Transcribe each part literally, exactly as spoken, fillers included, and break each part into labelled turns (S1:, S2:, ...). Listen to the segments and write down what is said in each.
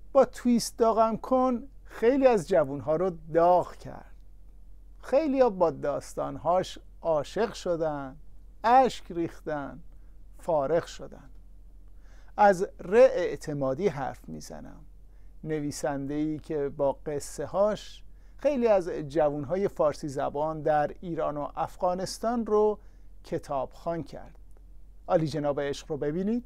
S1: با تویست داغم کن خیلی از جوانها رو داغ کرد. خیلی ها با داستانهاش عاشق شدن، اشک ریختن، فارغ شدن. از ره اعتمادی حرف میزنم، نویسنده‌ای که با قصه هاش خیلی از جوانهای فارسی زبان در ایران و افغانستان رو کتابخوان کرد. عالی جناب عشق رو ببینید.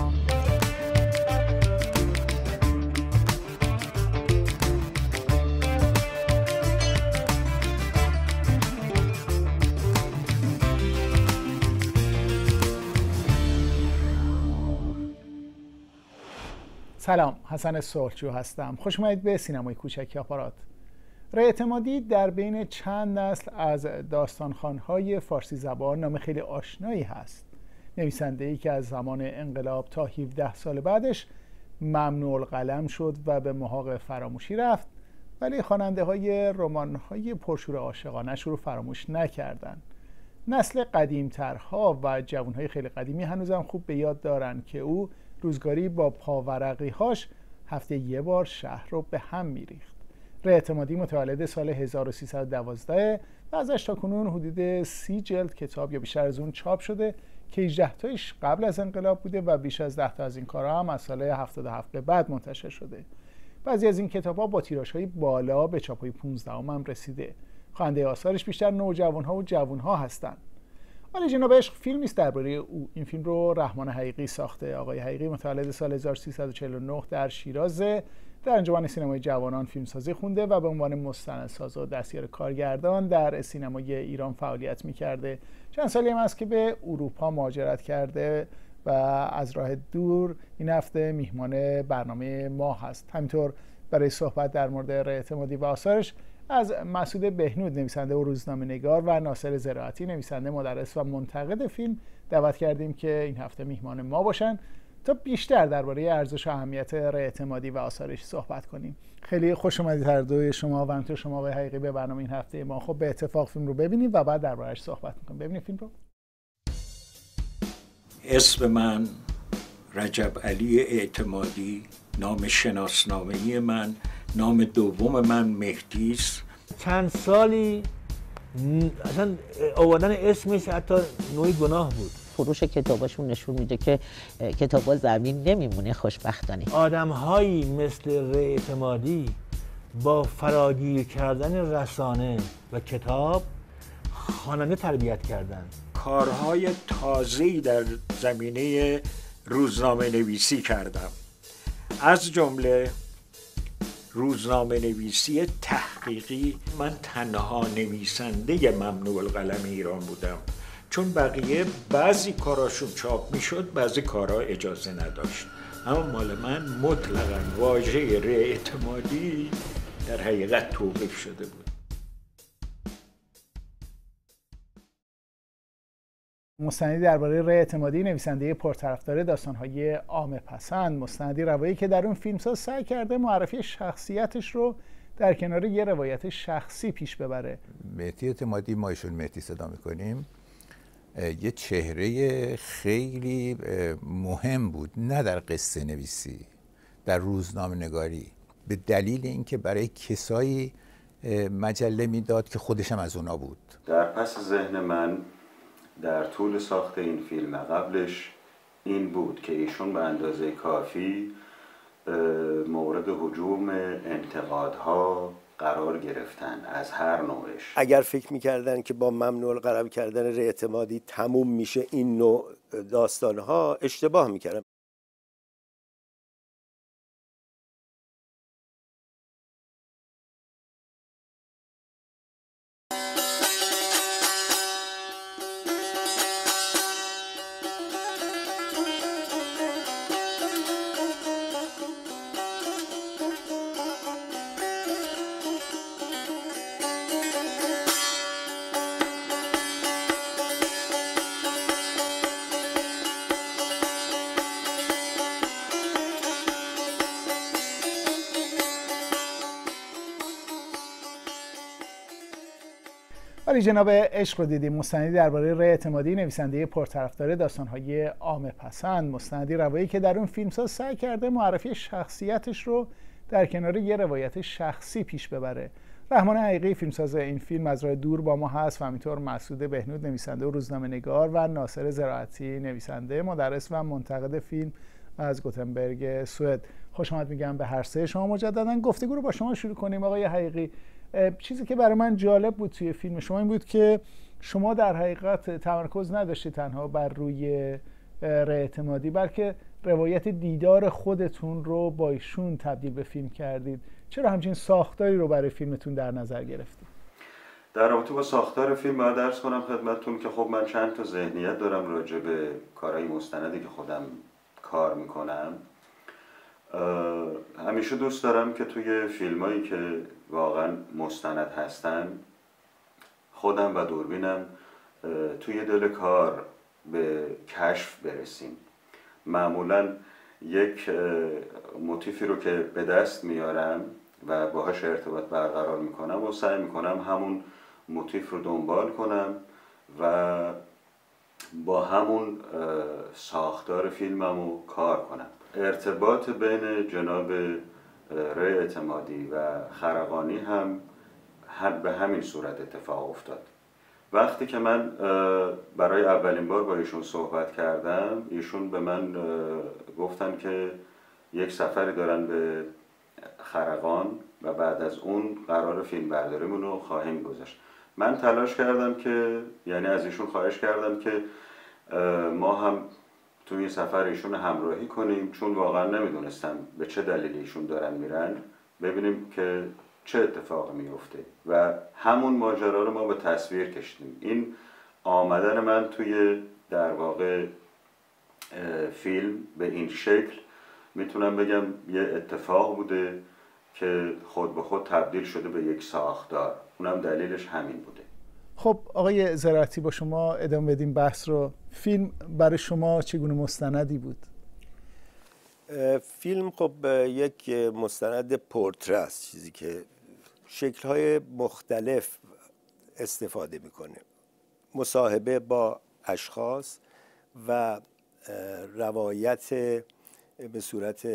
S1: سلام، حسن سرخجو هستم. خوش اومدید به سینمای کوچک آپارات. ره اعتمادی در بین چند نسل از داستانخوان‌های فارسی زبان نام خیلی آشنایی هست. نویسنده‌ای که از زمان انقلاب تا هفده سال بعدش ممنوع القلم شد و به محاق فراموشی رفت، ولی خواننده‌های رمان‌های پرشور عاشقانه‌اش رو فراموش نکردن. نسل قدیم‌ترها و جوان‌های خیلی قدیمی هنوزم خوب به یاد دارن که او روزگاری با پاورقی‌هاش هفته یه بار شهر رو به هم میریخت. ره اعتمادی متولد سال هزار و سیصد و دوازده و ازش تا کنون حدود سی جلد کتاب یا بیشتر از اون چاپ شده که هجده تایش قبل از انقلاب بوده و بیش از ده تا از این کارها هم از سال هفتاد و هفت به بعد منتشر شده. بعضی از این کتاب‌ها با تیراژهای بالا به چاپ‌های پانزدهم هم رسیده. خواننده آثارش بیشتر نوجوان‌ها و جوان‌ها هستند. ولی جناب عشق فیلمی است درباره او. این فیلم رو رحمان حقیقی ساخته. آقای حقیقی متولد سال هزار و سیصد و چهل و نه در شیراز در انجمن سینمای جوانان فیلمسازی خونده و به عنوان مستندساز و دستیار کارگردان در سینمای ایران فعالیت می‌کرده. چند سالی هم است که به اروپا مهاجرت کرده و از راه دور این هفته میهمان برنامه ما هست. همینطور برای صحبت در مورد ره اعتمادی و آثارش از مسعود بهنود نویسنده و روزنامه‌نگار و ناصر زراعتی نویسنده، مدرس و منتقد فیلم دعوت کردیم که این هفته میهمان ما باشن تا بیشتر درباره ارزش و اهمیت ره اعتمادی و آثارش صحبت کنیم. خیلی خوش اومدید هر دوی شما و همینطور شما آقای حقیقی به برنامه این هفته ما. خب به اتفاق فیلم رو ببینیم و بعد درباره‌اش صحبت می‌کنیم. ببینید فیلم رو.
S2: اسم من رجب علی اعتمادی، نام شناسنامه‌ای من، نام دوم من مهدی است.
S3: چند سالی اصلا آوردن اسمش حتی نوعی گناه بود.
S4: فروش کتاباشون نشون میده که کتابا زمین نمیمونه خوشبختانه.
S3: آدم‌هایی مثل ره اعتمادی با فراگیر کردن رسانه و کتاب خواننده تربیت کردن.
S2: کارهای تازه‌ای در زمینه روزنامه نویسی کردم، از جمله روزنامه نویسی تحقیقی. من تنها نویسنده ممنوع القلم ایران بودم، چون بقیه بعضی کاراشون چاپ میشد، بعضی کارها اجازه نداشت. اما مال من مطلقاً واژه ره اعتمادی در حقیقت توقیف شده بود.
S1: مستندی درباره ره اعتمادی، نویسنده پرطرفدار داستان‌های عامه‌پسند، مستندی روایی که در اون فیلمساز سعی کرده معرفی شخصیتش رو در کنار یه روایت شخصی پیش ببره.
S5: مهدی اعتمادی، ما ایشون مهدی صدا می‌کنیم، یه چهره خیلی مهم بود، نه در قصه نویسی، در روزنامه نگاری، به دلیل اینکه برای کسایی مجله میداد که خودش هم از اونا بود.
S6: در پس ذهن من در طول ساخت این فیلم قبلش این بود که ایشون به اندازه کافی مورد هجوم انتقادها قرار گرفتن از هر نوعش.
S7: اگر فکر میکردن که با ممنوع القلم کردن ره اعتمادی تموم میشه این نوع داستانها، اشتباه میکردن.
S1: ولی جناب عشق رو دیدیم. مستندی درباره ره اعتمادی، نویسنده پرطرفدار داستان‌های عامه‌پسند، مستندی روایی که در اون فیلمساز سعی کرده معرفی شخصیتش رو در کنار یه روایت شخصی پیش ببره. رحمان حقیقی فیلمساز این فیلم از راه دور با ما هست و همینطور مسعود بهنود نویسنده و روزنامه نگار و ناصر زراعتی نویسنده، مدرس و منتقد فیلم از گوتنبرگ سوئد. خوش آمد میگم به هر سه شما مجددا. گفتگو رو با شما شروع کنیم. آقای حقیقی، چیزی که برای من جالب بود توی فیلم شما این بود که شما در حقیقت تمرکز نداشتید تنها بر روی اعتمادی، بلکه روایت دیدار خودتون رو با ایشون تبدیل به فیلم کردید. چرا همچین ساختاری رو برای فیلمتون در نظر گرفتید؟
S6: در رابطه با ساختار فیلم باید عرض کنم خدمتتون که خب من چند تا ذهنیت دارم راجع به کارهای مستندی که خودم کار میکنم. همیشه دوست دارم که توی فیلمایی که واقعا مستند هستن خودم و دوربینم توی دل کار به کشف برسیم. معمولا یک موتیفی رو که به دست میارم و باهاش ارتباط برقرار میکنم و سعی میکنم همون موتیف رو دنبال کنم و با همون ساختار فیلمم رو کار کنم. ارتباط بین جناب ری اعتمادی و خرقانی هم به همین صورت اتفاق افتاد. وقتی که من برای اولین بار با ایشون صحبت کردم، ایشون به من گفتن که یک سفری دارن به خرقان و بعد از اون قرار فیلم برداریمون رو خواهیم گذاشت. من تلاش کردم که یعنی از ایشون خواهش کردم که ما هم توی این سفر ایشون همراهی کنیم، چون واقعا نمیدونستم به چه دلیل ایشون دارن میرن، ببینیم که چه اتفاقی میفته و همون ماجرا رو ما به تصویر کشیدیم. این آمدن من توی در واقع فیلم به این شکل میتونم بگم یه اتفاق بوده که خود به خود تبدیل شده به یک ساختار. اونم دلیلش همین بوده.
S1: خب آقای زراعتی، با شما ادامه بدیم بحث رو. فیلم برای شما چگونه مستندی بود؟
S7: فیلم خب یک مستند پورتره است، چیزی که شکل‌های مختلف استفاده میکنه. مصاحبه با اشخاص و روایت به صورت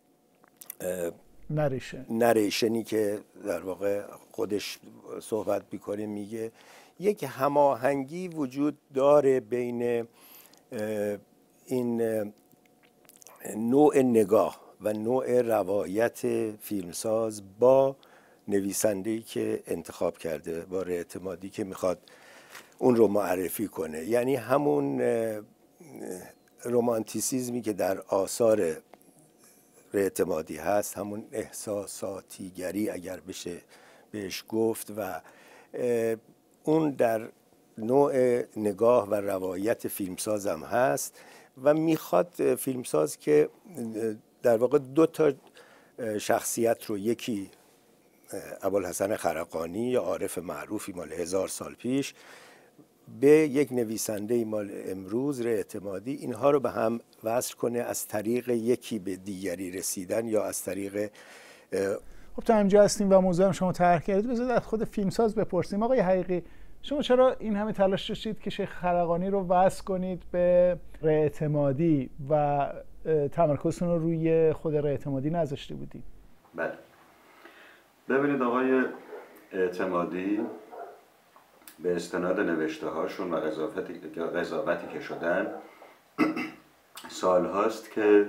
S1: نریشن
S7: نریشنی که در واقع خودش صحبت میکنه، میگه یک هماهنگی وجود داره بین این نوع نگاه و نوع روایت فیلمساز با نویسنده‌ای که انتخاب کرده، با ری اعتمادی که میخواد اون رو معرفی کنه. یعنی همون رومانتیسیزمی که در آثار ری اعتمادی هست، همون احساساتیگری اگر بشه بهش گفت، و اون در نوع نگاه و روایت فیلمساز هم هست و میخواد فیلمساز که در واقع دو تا شخصیت رو، یکی ابوالحسن خرقانی یا عارف معروفی مال هزار سال پیش به یک نویسنده مال امروز ری اعتمادی، اینها رو به هم وصل کنه از طریق یکی به دیگری رسیدن یا از طریق
S1: خب تا اینجا هستیم و موضوع هم شما طرح کردید. بذارید از خود فیلمساز بپرسیم. آقای حقیقی، شما چرا این همه تلاش داشتید که شیخ خرقانی رو وصل کنید به ری اعتمادی و تمرکزتون رو روی خود ری اعتمادی نذاشته بودید؟
S6: بله، ببینید آقای اعتمادی به استناد نوشته هاشون و قضاوتی که شدن سال هاست که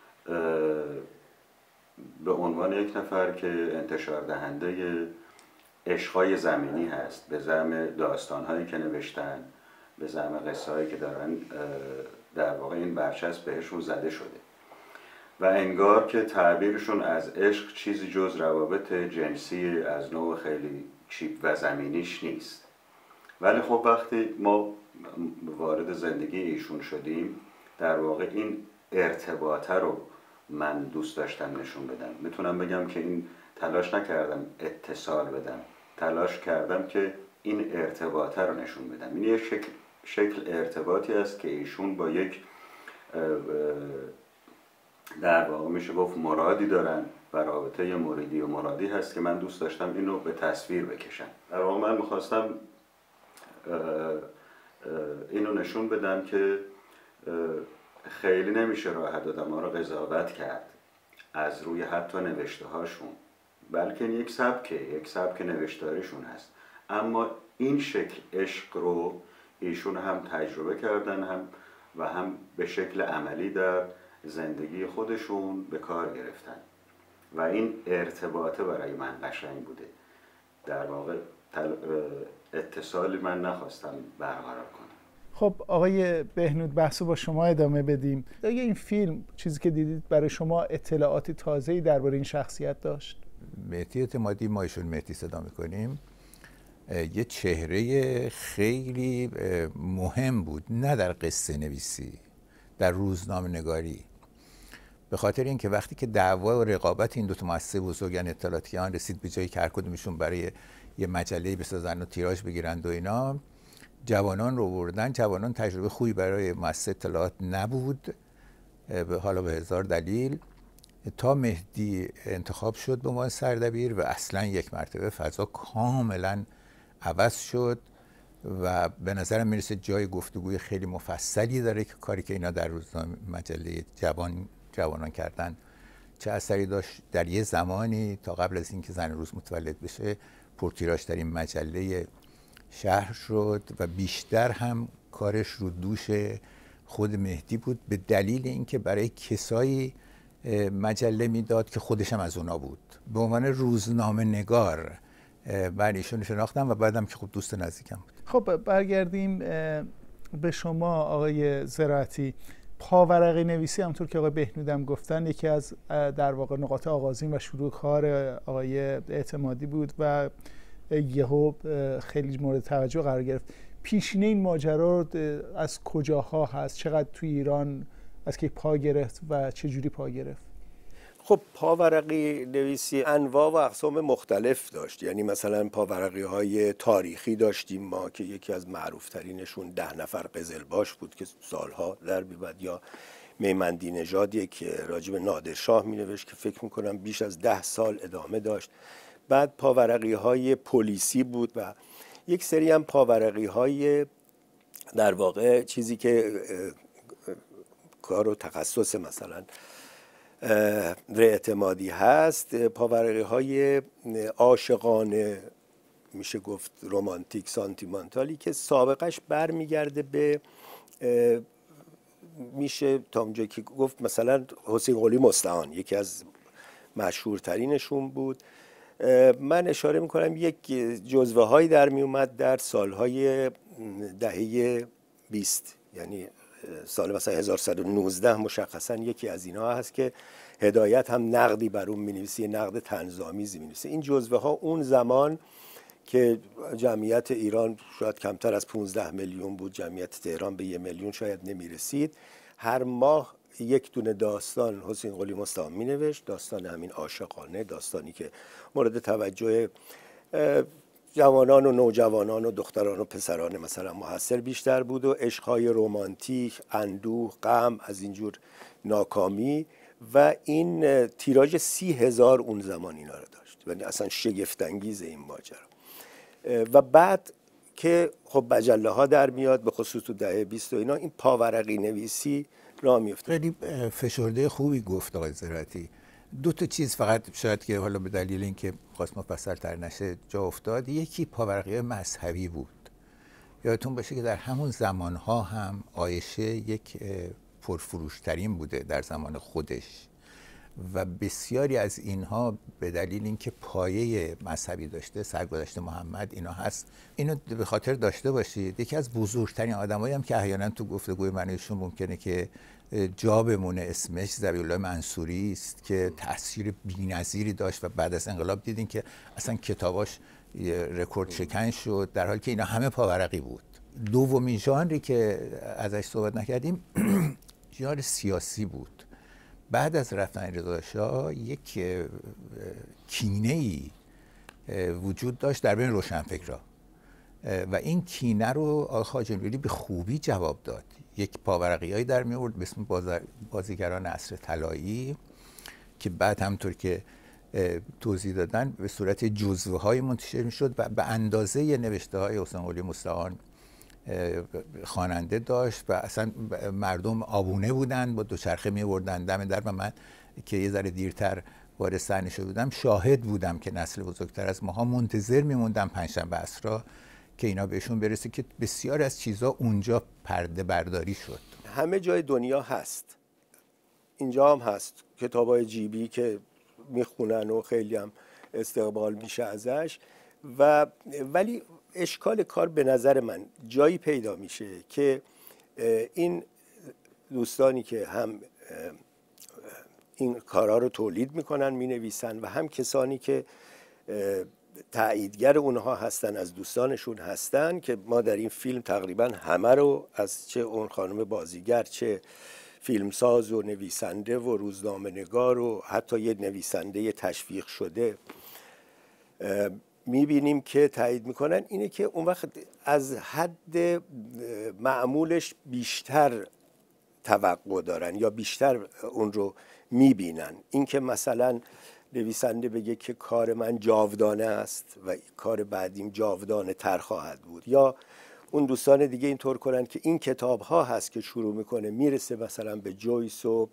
S6: به عنوان یک نفر که انتشار دهنده عشقای زمینی هست، به زعم داستانهایی که نوشتن، به زعم قصه هایی که دارن، در واقع این برچسب بهشون زده شده و انگار که تعبیرشون از عشق چیزی جز روابط جنسی از نوع خیلی چیپ و زمینیش نیست. ولی خب وقتی ما وارد زندگی ایشون شدیم، در واقع این ارتباطه رو من دوست داشتم نشون بدم. میتونم بگم که این تلاش نکردم اتصال بدم، تلاش کردم که این ارتباطه رو نشون بدم. این یک شکل, شکل ارتباطی است که ایشون با یک در واقع میشه گفت مرادی دارن و رابطه مریدی و مرادی هست که من دوست داشتم این رو به تصویر بکشم. در واقع من میخواستم اینو نشون بدم که خیلی نمیشه راه دادم ها رو قضاوت کرد، از روی حتی نوشته هاشون، بلکه یک سبکه یک سبک نوشتاریشون هست. اما این شکل عشق رو ایشون هم تجربه کردن هم و هم به شکل عملی در زندگی خودشون به کار گرفتن و این ارتباطه برای من قشنگ بوده. در واقع اتصالی من نخواستم برقرار کنم.
S1: خب آقای بهنود، بحثو با شما ادامه بدیم. آیا این فیلم چیزی که دیدید برای شما اطلاعات تازه‌ای درباره این شخصیت داشت؟
S5: مهدی اعتمادی، ما ایشون مهدی صدا می‌کنیم، یه چهره خیلی مهم بود، نه در قصه نویسی، در روزنامه نگاری. به خاطر اینکه وقتی که دعوا و رقابت این دو تا مؤسسه بزرگ یعنی اطلاعاتیان رسید به جایی که هر کدومشون برای یه مجله بسازن و تیراژ بگیرند و اینا، جوانان رو آوردن. جوانان تجربه خوبی برای مؤسسه اطلاعات نبود، حالا به هزار دلیل، تا مهدی انتخاب شد به عنوان سردبیر و اصلا یک مرتبه فضا کاملا عوض شد و به نظرم میرسه جای گفتگوی خیلی مفصلی داره که کاری که اینا در روزنامه مجله جوان جوانان کردن چه اثری داشت. در یه زمانی تا قبل از اینکه زن روز متولد بشه پرتیراژ در این مجله شهر شد و بیشتر هم کارش رو دوش خود مهدی بود، به دلیل اینکه برای کسایی مجله میداد که خودش هم از اونا بود. به عنوان روزنامه نگار من ایشون شناختم و بعدم که خب دوست نزدیکم بود.
S1: خب برگردیم به شما آقای زراعتی. پاورقی نویسی همونطور که آقای بهنودم گفتن یکی از در واقع نقاط آغازین و شروع کار آقای اعتمادی بود و یهو خیلی مورد توجه قرار گرفت. پیشینه این ماجرا از کجاها هست؟ چقدر توی ایران از که پا گرفت و چه جوری پا گرفت؟
S7: خب پاورقی نویسی انواع و اقسام مختلف داشت. یعنی مثلا پاورقی های تاریخی داشتیم ما که یکی از معروف ترینشون ده نفر قزلباش بود که سالها در بیبد، یا میمندی نژادی که راجب نادرشاه می نوشت که فکر میکنم بیش از ده سال ادامه داشت. بعد پاورقی های پلیسی بود و یک سری هم پاورقی های در واقع چیزی که کار و تخصص مثلا اعتمادی هست، پاورقی های عاشقانه، میشه گفت رومانتیک سانتیمانتالی که سابقش برمیگرده به میشه تا اونجایی که گفت مثلا حسین قلی مستعان یکی از مشهورترینشون بود. من اشاره میکنم یک جزوه هایی در می اومد در سالهای دهه بیست، یعنی سال مثلا هزار و صد و نوزده مشخصا یکی از اینها هست که هدایت هم نقدی بر اون می‌نویسه، نقد طنزآمیزی می‌نویسه. این جزوه ها اون زمان که جمعیت ایران شاید کمتر از پانزده میلیون بود، جمعیت تهران به یک میلیون شاید نمی‌رسید، هر ماه یک دونه داستان حسین قلی مستعان می‌نوشت، داستان همین عاشقانه، داستانی که مورد توجه جوانان و نوجوانان و دختران و پسران مثلا محصل بیشتر بود و عشق‌های رمانتیک، اندوه، غم، از اینجور ناکامی. و این تیراژ سی هزار اون زمان اینا رو داشت، یعنی اصلا شگفت‌انگیز این ماجرا. و بعد که خب مجله ها در میاد، به خصوص تو دهه بیست و اینا، این پاورقی نویسی راه میفته.
S5: خیلی فشرده خوبی گفت آقای زراعتی. دو تا چیز فقط شاید که حالا به دلیل اینکه خواست مفصل‌تر نشه جا افتاد. یکی پاورقی مذهبی بود. یادتون باشه که در همون زمانها هم عایشه یک پرفروشترین بوده در زمان خودش و بسیاری از اینها به دلیل اینکه پایه مذهبی داشته، سرگذشت محمد اینا هست، اینو به خاطر داشته باشید. یکی از بزرگترین آدمایی هم که احیانا تو گفتگوی من ایشون ممکنه که جا بمونه اسمش ذبیح‌الله منصوری است که تأثیر بی‌نظیری داشت و بعد از انقلاب دیدین که اصلا کتاباش رکورد شکن شد، در حالی که اینا همه پاورقی بود. دومین ژانری که ازش صحبت نکردیم ژانر سیاسی بود. بعد از رفتن رضا شاه یک کینه‌ای وجود داشت در بین روشنفکرها و این کینه رو آقای خواجه نوری به خوبی جواب داد. یک پاورقی‌هایی در می آورد به اسم بازیگران عصر طلایی که بعد همونطور که توضیح دادن به صورت جزوه‌های منتشر می‌شد و به اندازه نوشته‌های حسین قلی مستعان خواننده داشت و اصلا مردم آبونه بودن، با دوچرخه می‌آوردن دم در و من که یه ذره دیرتر وارد صحنه شده بودم شاهد بودم که نسل بزرگتر از ماها منتظر میموندن پنجشنبه عصرها که اینا بهشون برسه که بسیار از چیزا اونجا پرده برداری شد.
S7: همه جای دنیا هست، اینجا هم هست، کتابای جیبی که میخونن و خیلی هم استقبال میشه ازش، و ولی اشکال کار به نظر من جایی پیدا میشه که این دوستانی که هم این کارها رو تولید میکنن مینویسن و هم کسانی که تاییدگر اونها هستن از دوستانشون هستن که ما در این فیلم تقریبا همه رو از چه اون خانم بازیگر چه فیلمساز و نویسنده و روزنامه نگار و حتی یه نویسنده تشویق شده میبینیم که تایید میکنن. اینه که اون وقت از حد معمولش بیشتر توقع دارن یا بیشتر اون رو میبینن. این که مثلا نویسنده بگه که کار من جاودانه است و کار بعدیم جاودانه تر خواهد بود، یا اون دوستان دیگه اینطور کنن که این کتاب ها هست که شروع میکنه میرسه مثلا به جویس و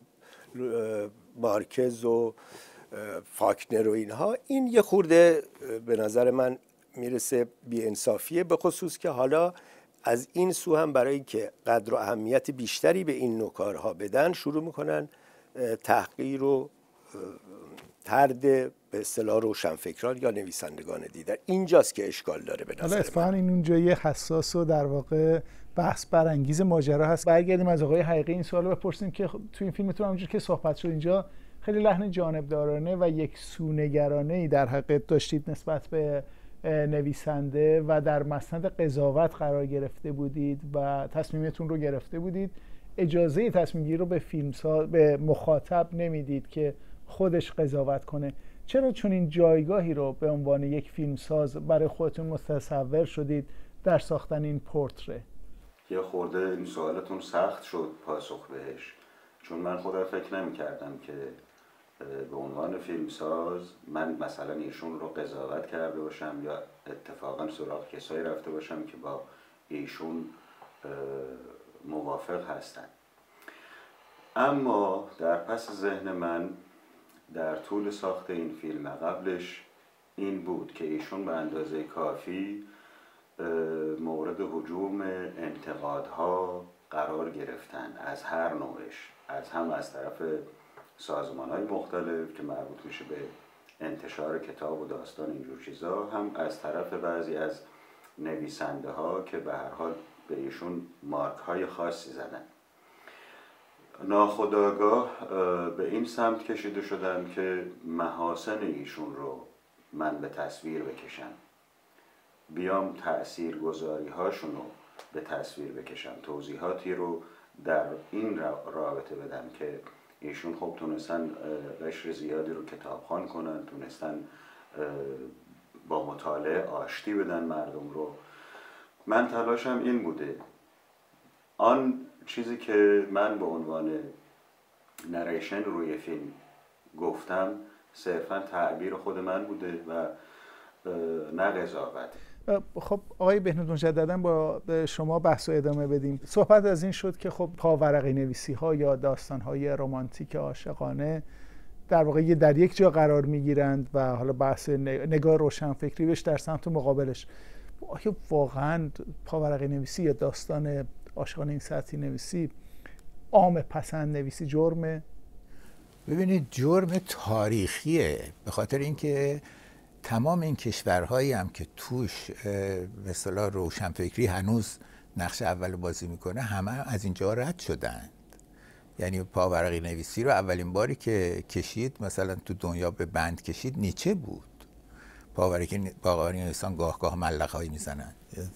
S7: مارکز و فاکنر و اینها. این یه خورده به نظر من میرسه بی انصافیه، به خصوص که حالا از این سو هم برای که قدر و اهمیت بیشتری به این نوع کارها بدن شروع میکنن تحقیر و طرد به اصطلاح روشنفکران یا نویسندگان دیگر. اینجاست که اشکال داره به نظر من.
S1: اتفاقا این اونجا یه حساس و در واقع بحث برانگیز ماجرا هست. برگردیم از آقای حقیقی این سوالو بپرسیم که تو این فیلمتون همونجور که صحبت شد اینجا خیلی لحن جانبدارانه و یک سونگرانه‌ای در حقیقت داشتید نسبت به نویسنده و در مسند قضاوت قرار گرفته بودید و تصمیمتون رو گرفته بودید. اجازه تصمیم گیری رو به فیلمساز به مخاطب نمیدید که خودش قضاوت کنه. چرا چون این جایگاهی رو به عنوان یک فیلمساز برای خودتون متصور شدید در ساختن این پورتره؟
S6: یه خورده این سوالتون سخت شد پاسخ بهش، چون من خودم فکر نمی کردم که به عنوان فیلمساز من مثلا ایشون رو قضاوت کرده باشم یا اتفاقا سراغ کسایی رفته باشم که با ایشون موافق هستن. اما در پس ذهن من در طول ساخت این فیلم قبلش این بود که ایشون به اندازه کافی مورد هجوم انتقادها قرار گرفتن از هر نوعش، از هم از طرف سازمان‌های مختلف که مربوط میشه به انتشار کتاب و داستان اینجور چیزا، هم از طرف بعضی از نویسنده ها که به هر حال به ایشون مارک های خاصی زدن. ناخودآگاه به این سمت کشیده شدم که محاسن ایشون رو من به تصویر بکشم، بیام تأثیرگذاری هاشون رو به تصویر بکشم، توضیحاتی رو در این رابطه بدم که ایشون خب تونستن قشر زیادی رو کتابخوان کنن، تونستن با مطالعه آشتی بدن مردم رو. من تلاشم این بوده آن چیزی که من به عنوان نریشن روی فیلم گفتم صرفا تعبیر خود من بوده و نه قضاوت.
S1: خب آقای بهنود مجددا با شما بحث و ادامه بدیم. صحبت از این شد که خب پاورقی نویسی ها یا داستان های رمانتیک عاشقانه در واقع در یک جا قرار می گیرند و حالا بحث نگاه روشنفکری بهش در سمت مقابلش. آیا واقعا پاورقی نویسی یا داستان عاشقانه این سطحی نویسی عام پسند نویسی جرمه؟
S5: ببینید جرم تاریخیه، به خاطر اینکه تمام این کشورهایی هم که توش به اصطلاح روشنفکری هنوز نقش اول بازی میکنه همه از اینجا رد شدند. یعنی پاورقی نویسی رو اولین باری که کشید مثلا تو دنیا به بند کشید نیچه بود. پاورقی پاورقی نویسان گاه گاه ملق‌هایی میزنن،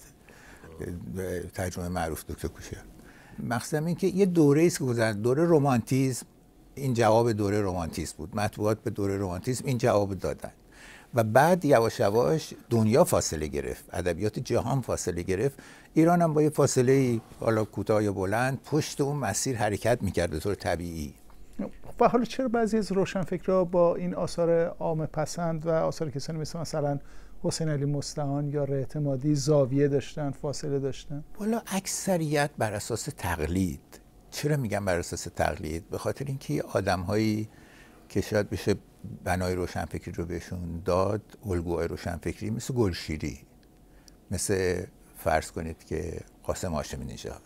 S5: ترجمه معروف دکتر کوشر. مقصدم این که یه دوره است که گذشت، دوره رمانتیسم. این جواب دوره رمانتیسم بود، مطبوعات به دوره رمانتیسم این جواب دادن و بعد یواش یواش دنیا فاصله گرفت، ادبیات جهان فاصله گرفت، ایران هم با یه فاصله حالا کوتاه یا بلند پشت اون مسیر حرکت میکرد به طور طبیعی.
S1: و حالا چرا بعضی از روشنفکرها با این آثار عام پسند و آثار کسانی مثل مثلا حسین علی مصلحان یا رضا اعتمادی زاویه داشتن، فاصله داشتن؟
S5: والا اکثریت بر اساس تقلید. چرا میگم بر اساس تقلید؟ به خاطر اینکه آدم‌هایی که شاید بشه بنای روشنفکری رو بهشون داد، الگوهای روشنفکری مثل گلشیری، مثل فرض کنید که قاسم هاشمی نژاد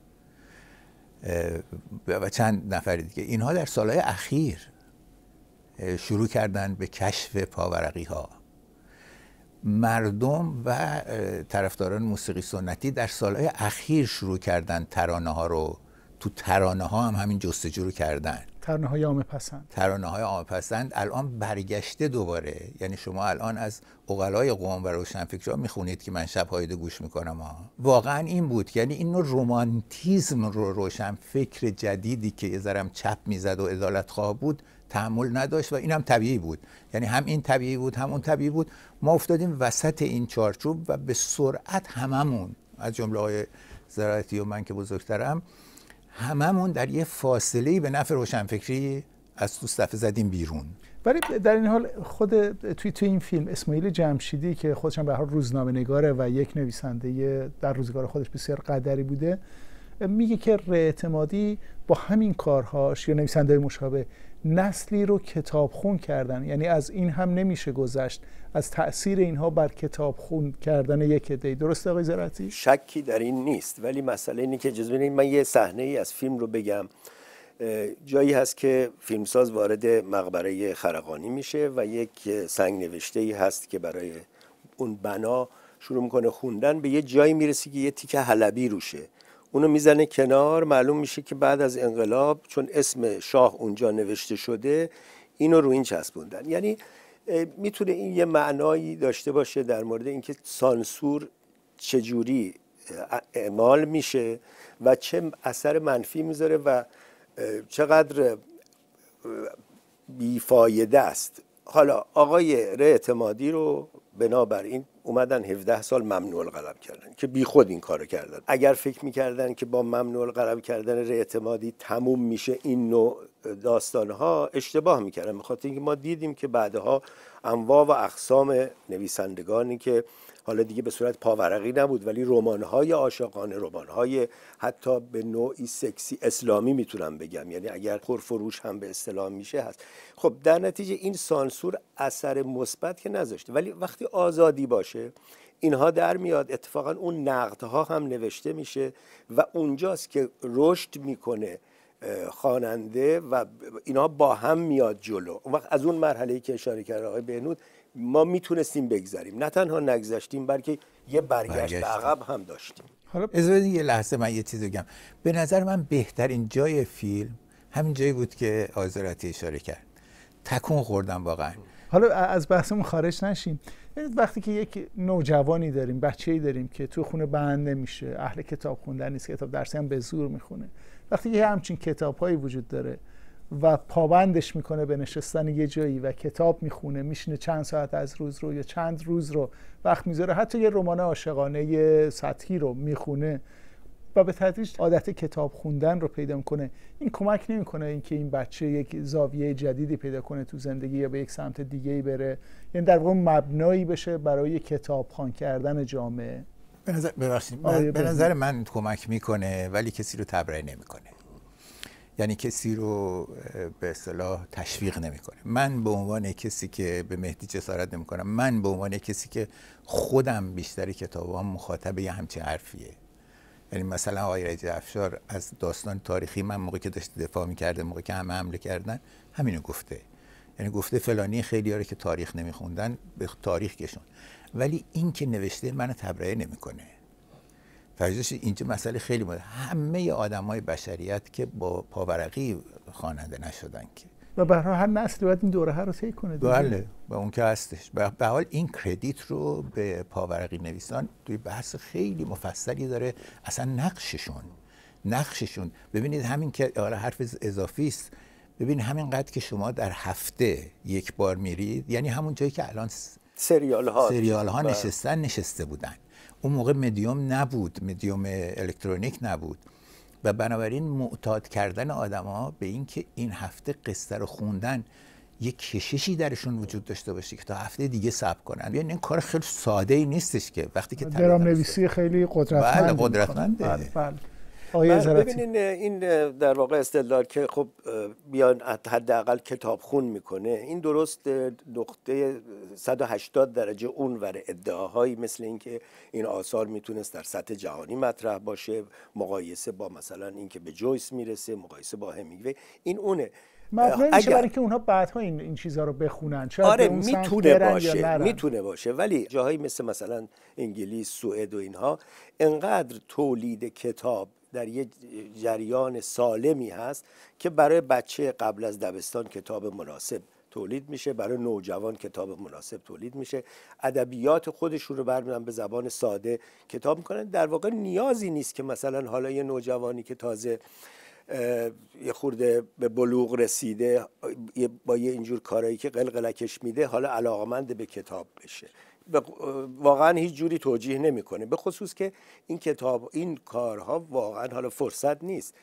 S5: و چند نفر دیگه. اینها در سالهای اخیر شروع کردن به کشف پاورقی ها. مردم و طرفداران موسیقی سنتی در سالهای اخیر شروع کردن ترانه ها رو، تو ترانه ها هم همین جستجو رو کردن.
S1: ترانه های عامه پسند
S5: ترانه های عامه پسند الان برگشته دوباره. یعنی شما الان از عقلای قوم و روشنفکرها میخونید که من شب هایده گوش میکنم ها. واقعا این بود، یعنی این نوع رمانتیزم رو روشنفکر جدیدی که یه ذرم چپ میزد و عدالتخواه بود تحمل نداشت و اینم طبیعی بود. یعنی هم این طبیعی بود هم اون طبیعی بود. ما افتادیم وسط این چارچوب و به سرعت هممون، از جمله های زراعتی و من که بزرگترم، هممون در یه فاصله‌ای به نفع روشنفکری از تو صفحه زدیم بیرون.
S1: ولی در این حال خود توی توی این فیلم اسماعیل جمشیدی که خودش هم به هر حال روزنامه‌نگاره و یک نویسنده در روزگار خودش بسیار قدری بوده، میگه که اعتمادی با همین کارهاش یا نویسنده‌های مشابه نسلی رو کتابخون کردن. یعنی از این هم نمیشه گذشت، از تأثیر اینها بر کتابخون کردن یک عده. درسته آقای زراعتی؟
S7: شکی در این نیست، ولی مسئله اینه که اجازه بدید من یه صحنه ای از فیلم رو بگم. جایی هست که فیلمساز وارد مقبره خرقانی میشه و یک سنگ نوشته ای هست که برای اون بنا شروع میکنه خوندن. به یه جایی میرسی که یه تیکه حلبی روشه، اونو میزنه کنار. معلوم میشه که بعد از انقلاب چون اسم شاه اونجا نوشته شده اینو رو این چسبوندن. یعنی میتونه این یه معنایی داشته باشه در مورد اینکه سانسور چجوری اعمال میشه و چه اثر منفی میذاره و چقدر بیفایده است. حالا آقای ره اعتمادی رو بنابراین اومدن هفده سال ممنوع القلم کردن که بی خود این کارو کردن. اگر فکر میکردن که با ممنوع القلم کردن ره اعتمادی تموم میشه این نوع داستانها، اشتباه میکردن. بخاطر اینکه ما دیدیم که بعدها انواع و اقسام نویسندگانی که حالا دیگه به صورت پاورقی نبود ولی رمان‌های عاشقانه، رمان‌های حتی به نوعی سکسی اسلامی میتونم بگم، یعنی اگر پرفروش هم به اصطلاح میشه هست. خب در نتیجه این سانسور اثر مثبت که نذاشته، ولی وقتی آزادی باشه اینها در میاد. اتفاقا اون نقدها هم نوشته میشه و اونجاست که رشد میکنه خواننده و اینا با هم میاد جلو. اون وقت از اون مرحله‌ای که اشاره کرد آقای بهنود ما میتونستیم بگذریم، نه تنها نگذشتیم بلکه یه برگشت به عقب هم داشتیم.
S5: حالا اجازه بدید یه لحظه من یه چیزی بگم. به نظر من بهترین جای فیلم همین جایی بود که آقای زراعتی اشاره کرد. تکون خوردم واقعا.
S1: حالا از بحثمون خارج نشیم. ببینید وقتی که یک نوجوانی داریم، بچه‌ای داریم که توی خونه بند نمیشه، اهل کتاب خوندن نیست، کتاب درسی هم به زور میخونه، وقتی که همچین کتاب‌هایی وجود داره و پابندش میکنه به نشستن یه جایی و کتاب میخونه، میشینه چند ساعت از روز رو یا چند روز رو وقت میذاره، حتی یه رمان عاشقانه سطحی رو میخونه و به تدریج عادت کتاب خوندن رو پیدا میکنه، این کمک نمیکنه اینکه این بچه یک زاویه جدیدی پیدا کنه تو زندگی یا به یک سمت دیگه‌ای بره، یعنی در واقع مبنایی بشه برای کتابخوان کردن جامعه؟
S5: به نظر ببخشید به نظر من کمک میکنه ولی کسی رو تبرئه نمیکنه. یعنی کسی رو به اصطلاح تشویق نمیکنه. من به عنوان کسی که به مهدی جسارت نمیکنم، من به عنوان کسی که خودم بیشتر کتابام مخاطب یه همچین حرفیه. یعنی مثلا آقای رجب افشار از داستان تاریخی من موقعی که داشت دفاع میکرده، موقعی که همه حمله کردن، همینو گفته. یعنی گفته فلانی خیلی‌ها رو که تاریخ نمیخوندن به تاریخ کشون، ولی این که نوشته منو تبرئه نمیکنه. فرضش اینجا مسئله خیلی مهمه. همه آدمای بشریت که با پاورقی خواننده نشدن که
S1: و به هر نسل باید این دوره رو طی کنه.
S5: بله و اون که هستش. به حال این کردیت رو به پاورقی نویسان توی بحث خیلی مفصلی داره. اصلا نقششون نقششون ببینید، همین که آره حرف اضافی است، ببینید همینقدر که شما در هفته یک بار میرید، یعنی همون جایی که الان
S7: سریال ها
S5: سریال ها نشستن نشسته بودن. اون موقع مدیوم نبود، مدیوم الکترونیک نبود و بنابراین معتاد کردن آدم‌ها به این که این هفته قصه رو خوندن یک کششی درشون وجود داشته باشه که تا هفته دیگه صبر کنن. یعنی این کار خیلی ساده ای نیستش که وقتی که
S1: درام نویسی خیلی قدرتمنده.
S5: بله قدرتمنده.
S1: بله بله. آقای زراتی.
S7: ببینین این در واقع استدلال که خب بیان حداقل کتاب خون میکنه، این درست نقطه صد و هشتاد درجه اونور ادعاهایی مثل اینکه این آثار میتونست در سطح جهانی مطرح باشه، مقایسه با مثلا اینکه به جویس میرسه، مقایسه با همینگوی، این اونه.
S1: مبنی میشه برای اینکه اونها بعدها این این چیزها رو بخونن.
S7: آره میتونه باشه، میتونه باشه، ولی جاهایی مثل مثلا انگلیس، سوئد و اینها انقدر تولید کتاب در یه جریان سالمی هست که برای بچه قبل از دبستان کتاب مناسب تولید میشه، برای نوجوان کتاب مناسب تولید میشه، ادبیات خودشون رو برمی‌دارن به زبان ساده کتاب میکنن. در واقع نیازی نیست که مثلا حالا یه نوجوانی که تازه یه خورده به بلوغ رسیده با یه اینجور کارهایی که قلقلکش میده حالا علاقمند به کتاب بشه. واقعا هیچ جوری توجیه نمیکنه، به خصوص که این کتاب این کارها واقعا حالا فرصت نیست.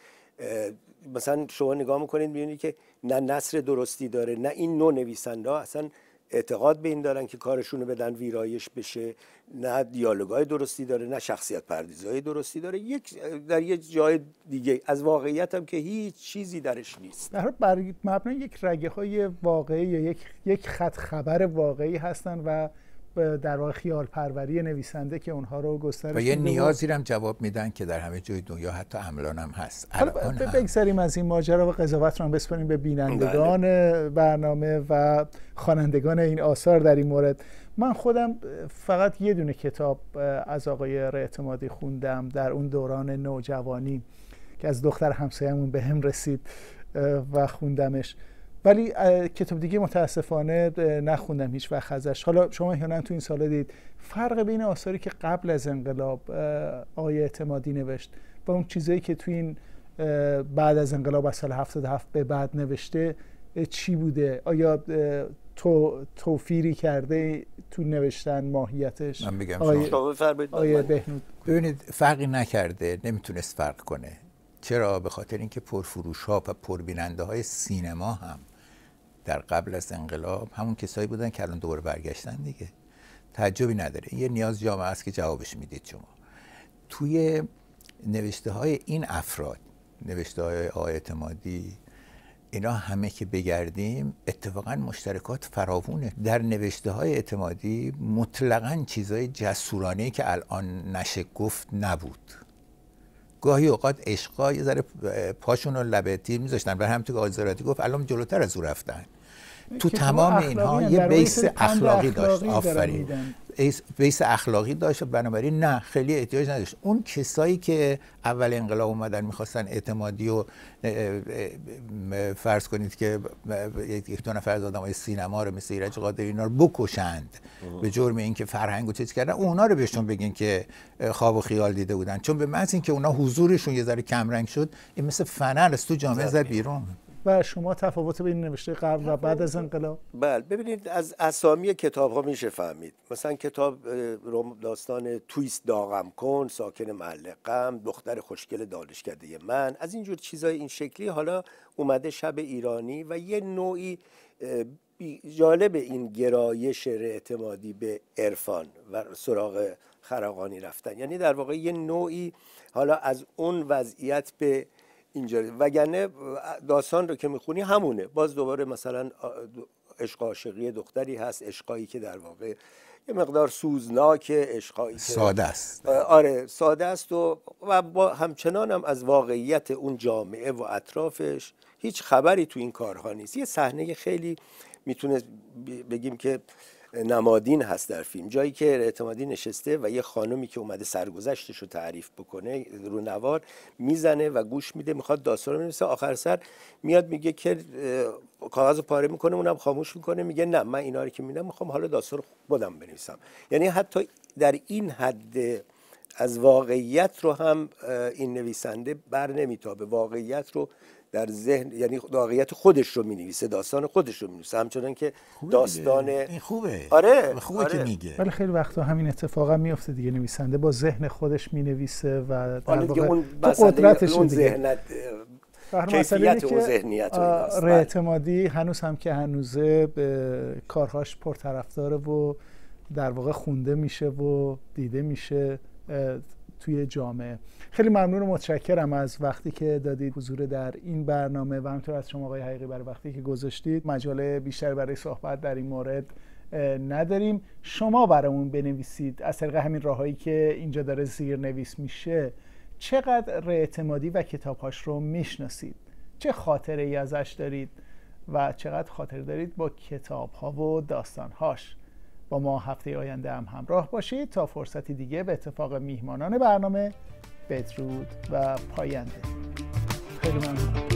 S7: مثلا شما نگاه میکنید میبینید که نه نثر درستی داره، نه این نوع نویسنده ها اصلا اعتقاد به این دارن که کارشونو بدن ویرایش بشه، نه دیالوگای درستی داره، نه شخصیت پردازی درستی داره، یک در یک جای دیگه از واقعیت هم که هیچ چیزی درش نیست.
S1: در بر مبنای یک رگه های واقعی یا یک یک خط خبر واقعی هستن و در واقع خیال پروری نویسنده که اونها رو گسترش
S5: و یه نیازی هم جواب میدن که در همه جای دنیا حتی عملان هم هست.
S1: حالا بگذاریم از این ماجرا و قضاوت رو هم بسپاریم به بینندگان بله. برنامه و خوانندگان این آثار در این مورد. من خودم فقط یه دونه کتاب از آقای اعتمادی خوندم در اون دوران نوجوانی که از دختر همسایه‌مون به هم رسید و خوندمش، ولی کتاب دیگه متاسفانه نخوندم هیچ وقت ازش. حالا شما احیانا تو این سالا دید فرق بین آثاری که قبل از انقلاب آقای اعتمادی نوشت و اون چیزایی که تو این بعد از انقلاب از سال هفتاد و هفت به بعد نوشته چی بوده؟ آیا تو توفیری کرده تو نوشتن ماهیتش؟
S5: من بگم
S1: آقای بهنود.
S5: ببینید فرقی نکرده، نمیتونست فرق کنه. چرا؟ به خاطر اینکه پرفروش ها و پربیننده های سینما هم در قبل از انقلاب همون کسایی بودن که الان دوباره برگشتن دیگه. تعجبی نداره، یه نیاز جامعه است که جوابش میدید شما. توی نوشته های این افراد، نوشته های آقای اعتمادی، اینا همه که بگردیم اتفاقا مشترکات فراوونه. در نوشته های اعتمادی مطلقاً چیزای جسورانه‌ای که الان نشه گفت نبود. گاهی اوقات عشقا یه ذره پاشون رو لبه تیر میذاشتن، برای همین تو آقای زراتی گفت الان جلوتر از او رفتن. تو تمام اینها یه بیس اخلاقی داشت. آفرین. بیس اخلاقی داشت، بنابراین نه خیلی احتیاج نداشت. اون کسایی که اول انقلاب اومدن میخواستن اعتمادی و فرض کنید که یک دو نفر از آدمای سینما رو مثل ایرج قادری اینا رو بکشند به جرم اینکه فرهنگ و چیز کردن، اونا رو بهشون بگین که خواب و خیال دیده بودن، چون به محض اینکه اونا حضورشون یه ذره کم رنگ شد این مثل فنر از تو جامعه زد بیرون.
S1: و شما تفاوت بین نوشته قبل و بعد از انقلاب؟
S7: بله ببینید از اسامی کتاب ها میشه فهمید. مثلا کتاب داستان تویست داغم کن، ساکن محل غم، دختر خوشگل دانشکده من، از اینجور چیزای این شکلی حالا اومده شب ایرانی و یه نوعی جالب این گرایش اعتمادی به عرفان و سراغ خرقانی رفتن، یعنی در واقع یه نوعی حالا از اون وضعیت به اینجا، وگرنه داستان رو که میخونی همونه. باز دوباره مثلا عشق عاشقی دختری هست، عشقایی که در واقع یه مقدار سوزناکه، عشقایی که
S5: ساده است.
S7: آره ساده است و, و با همچنان هم از واقعیت اون جامعه و اطرافش هیچ خبری تو این کارها نیست. یه صحنه خیلی میتونه بگیم که نمادین هست در فیلم، جایی که اعتمادی نشسته و یه خانومی که اومده سرگذشتش رو تعریف بکنه رو نوار میزنه و گوش میده، میخواد داستان رو بنویسه، آخر سر میاد میگه که کاغذ رو پاره میکنه، اونم خاموش میکنه، میگه نه من اینا رو که میدم میخوام حالا داستان رو خودم بنویسم. یعنی حتی در این حد از واقعیت رو هم این نویسنده بر نمیتابه، واقعیت رو در ذهن، یعنی واقعیت خودش رو می‌نویسه، داستان خودش رو می‌نویسه، همچنان که داستان
S5: این خوبه.
S7: آره
S5: خوبه
S7: آره.
S5: که میگه.
S1: ولی خیلی وقتا همین اتفاقا میفته دیگه، نویسنده با ذهن خودش می‌نویسه و در واقع
S7: اون
S1: تو قدرتش
S7: اون
S1: دیگه.
S7: ذهنت کیفیت اون ذهنیت
S1: و اعتمادی هنوز هم که هنوزه به کارهاش پرطرفداره و در واقع خونده میشه و دیده میشه. توی جامعه. خیلی ممنون و متشکرم از وقتی که دادید حضور در این برنامه و همینطور از شما آقای حقیقی برای وقتی که گذاشتید. مجال بیشتر برای صحبت در این مورد نداریم. شما برامون بنویسید از طریق همین راههایی که اینجا داره زیرنویس میشه چقدر اعتمادی و کتابهاش رو میشناسید، چه خاطره ای ازش دارید و چقدر خاطره دارید با کتابها و داستانهاش. با ما هفته آینده هم همراه باشید تا فرصتی دیگه به اتفاق میهمانان برنامه. بدرود و پاینده. خیلی ممنون.